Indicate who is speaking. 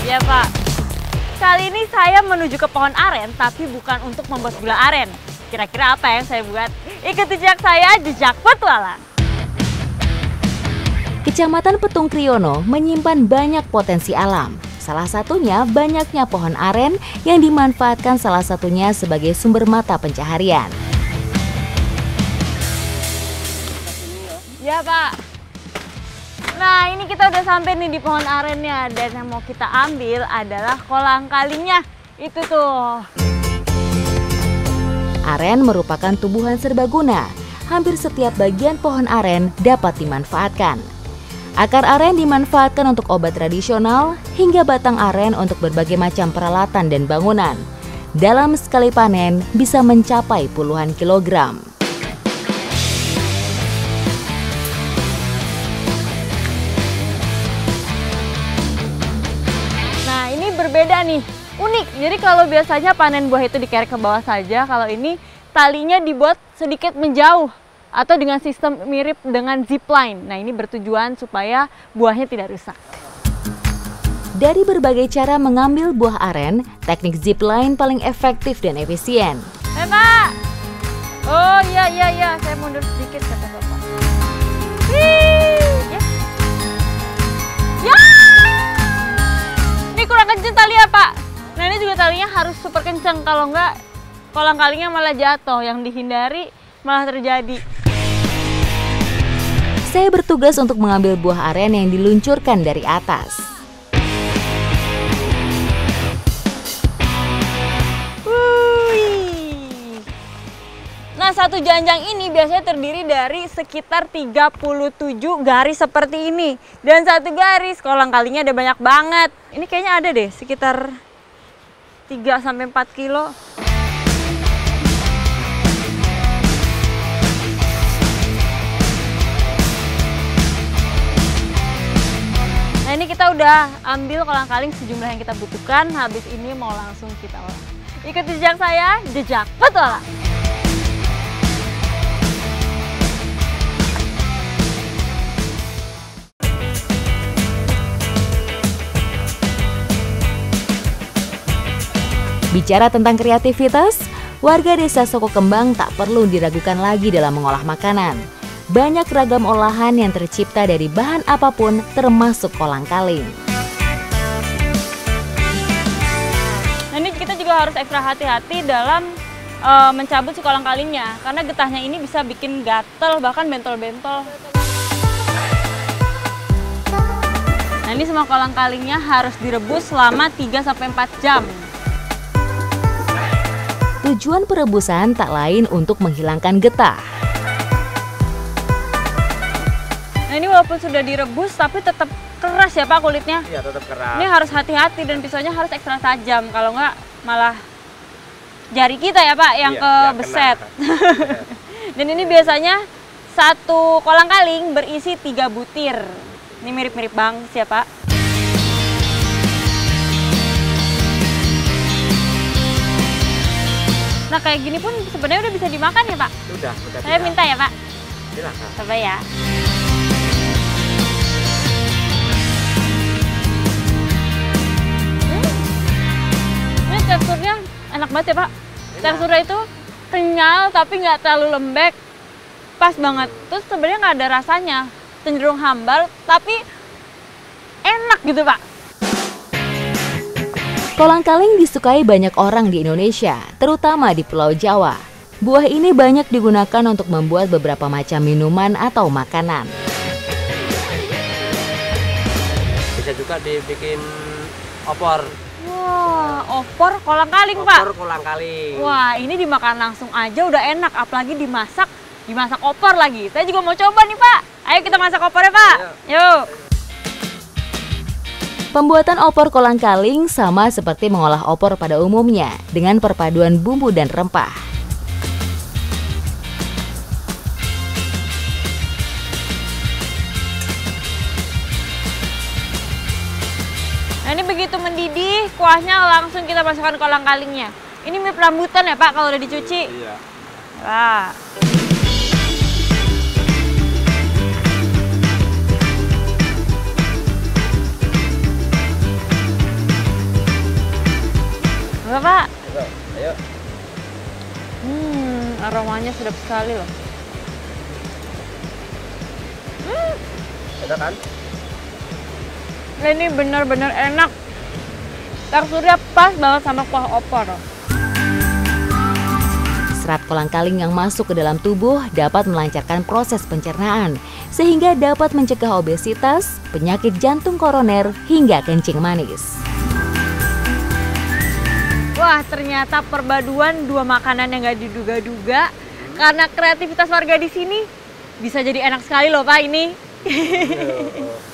Speaker 1: Ya Pak, kali ini saya menuju ke pohon aren, tapi bukan untuk membuat gula aren. Kira-kira apa yang saya buat? Ikuti jejak saya, jejak petualang.
Speaker 2: Kecamatan Petung Kriono menyimpan banyak potensi alam. Salah satunya banyaknya pohon aren yang dimanfaatkan salah satunya sebagai sumber mata pencaharian.
Speaker 1: Ya Pak. Nah ini kita udah sampai nih di pohon arennya, dan yang mau kita ambil adalah kolang-kalingnya. Itu tuh.
Speaker 2: Aren merupakan tumbuhan serbaguna. Hampir setiap bagian pohon aren dapat dimanfaatkan. Akar aren dimanfaatkan untuk obat tradisional hingga batang aren untuk berbagai macam peralatan dan bangunan. Dalam sekali panen bisa mencapai puluhan kilogram.
Speaker 1: Nah ini berbeda nih, unik. Jadi kalau biasanya panen buah itu dikerek ke bawah saja, kalau ini talinya dibuat sedikit menjauh atau dengan sistem mirip dengan zipline. Nah ini bertujuan supaya buahnya tidak rusak.
Speaker 2: Dari berbagai cara mengambil buah aren, teknik zipline paling efektif dan efisien.
Speaker 1: Pak! Oh iya, saya mundur sedikit kata Bapak. Ya. Ya! Ini kurang kenceng tali ya Pak. Nah ini juga talinya harus super kenceng, kalau enggak kolang-kalingnya malah jatuh, yang dihindari malah terjadi.
Speaker 2: Saya bertugas untuk mengambil buah aren yang diluncurkan dari atas.
Speaker 1: Nah satu janjang ini biasanya terdiri dari sekitar 37 garis seperti ini. Dan satu garis kolang-kalingnya ada banyak banget. Ini kayaknya ada deh sekitar 3-4 kilo. Nah ini kita udah ambil kolang-kaling sejumlah yang kita butuhkan. Habis ini mau langsung kita olah. Ikuti jejak saya, jejak petualang.
Speaker 2: Bicara tentang kreativitas, warga desa Sokokembang tak perlu diragukan lagi dalam mengolah makanan. Banyak ragam olahan yang tercipta dari bahan apapun, termasuk kolang-kaling.
Speaker 1: Nah ini kita juga harus ekstra hati-hati dalam mencabut si kolang-kalingnya, karena getahnya ini bisa bikin gatel, bahkan bentol-bentol. Nah ini semua kolang-kalingnya harus direbus selama 3-4 jam.
Speaker 2: Tujuan perebusan tak lain untuk menghilangkan getah.
Speaker 1: Nah ini walaupun sudah direbus tapi tetap keras ya Pak kulitnya?
Speaker 3: Iya tetap keras.
Speaker 1: Ini harus hati-hati dan pisaunya harus ekstra tajam, kalau nggak malah jari kita ya Pak yang kebeset. Dan ini biasanya satu kolang-kaling berisi 3 butir. Ini mirip-mirip banget ya Pak. Nah kayak gini pun sebenarnya udah bisa dimakan ya Pak?
Speaker 3: Sudah
Speaker 1: Saya
Speaker 3: bisa.
Speaker 1: minta ya Pak?
Speaker 3: Silakan.
Speaker 1: Coba ya. Ini teksturnya enak banget ya Pak?
Speaker 3: Enak.
Speaker 1: Teksturnya itu kenyal tapi nggak terlalu lembek. Pas banget. Terus sebenarnya nggak ada rasanya. Cenderung hambar tapi enak gitu Pak.
Speaker 2: Kolang-kaling disukai banyak orang di Indonesia, terutama di Pulau Jawa. Buah ini banyak digunakan untuk membuat beberapa macam minuman atau makanan.
Speaker 3: Bisa juga dibikin opor.
Speaker 1: Wah, opor kolang-kaling Pak.
Speaker 3: Opor kolang-kaling.
Speaker 1: Wah, ini dimakan langsung aja udah enak, apalagi dimasak opor lagi. Saya juga mau coba nih Pak. Ayo kita masak opor ya Pak. Yuk.
Speaker 2: Pembuatan opor kolang-kaling sama seperti mengolah opor pada umumnya, dengan perpaduan bumbu dan rempah.
Speaker 1: Nah ini begitu mendidih, kuahnya langsung kita masukkan kolang-kalingnya. Ini mirip rambutan ya Pak kalau udah dicuci?
Speaker 3: Iya.
Speaker 1: Wah. Enggak, Pak?
Speaker 3: Ayo.
Speaker 1: Aromanya sedap sekali loh.
Speaker 3: Enak kan?
Speaker 1: Ini benar-benar enak. Teksturnya pas banget sama kuah opor.
Speaker 2: Serat kolang-kaling yang masuk ke dalam tubuh dapat melancarkan proses pencernaan, sehingga dapat mencegah obesitas, penyakit jantung koroner, hingga kencing manis.
Speaker 1: Wah, ternyata perpaduan dua makanan yang gak diduga-duga. Karena kreativitas warga di sini bisa jadi enak sekali loh Pak ini.